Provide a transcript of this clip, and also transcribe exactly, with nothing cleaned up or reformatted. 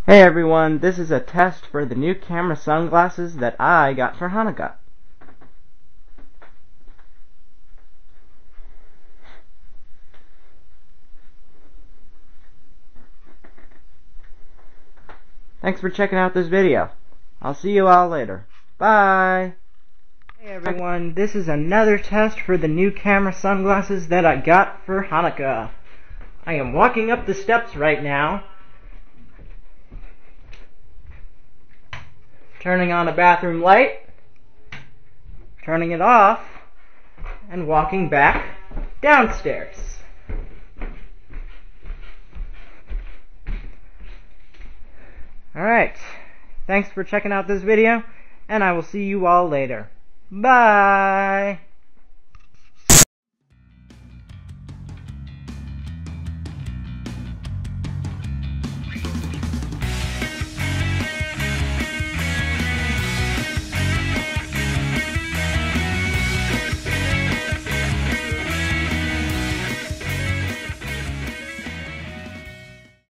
Hey everyone, this is a test for the new camera sunglasses that I got for Hanukkah. Thanks for checking out this video. I'll see you all later. Bye! Hey everyone, this is another test for the new camera sunglasses that I got for Hanukkah. I am walking up the steps right now, turning on a bathroom light, turning it off, and walking back downstairs. Alright, thanks for checking out this video, and I will see you all later. Bye!